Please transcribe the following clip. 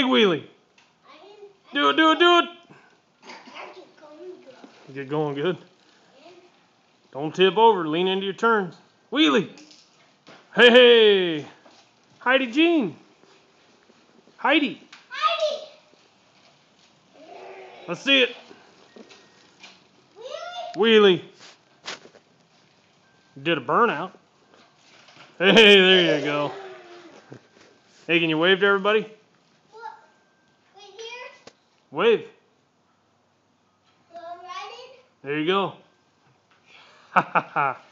big wheelie. Do it, do it, do it. Get going good. Don't tip over. Lean into your turns. Wheelie. Hey, hey. Heidi Jean. Heidi. Let's see it. Wheelie. Did a burnout. Hey, there you go. Hey, can you wave to everybody? Wave. There you go. Ha ha ha.